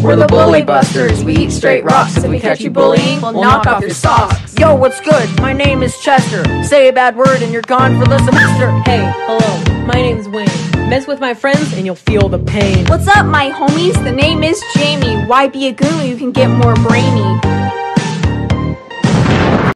We're the Bully Busters, we eat straight rocks. If we catch you bullying, we'll knock off your socks. Yo, what's good? My name is Chester. Say a bad word and you're gone for the semester. Hey, hello, my name's Wayne. Mess with my friends and you'll feel the pain. What's up, my homies? The name is Jamie. Why be a goon when you can get more brainy?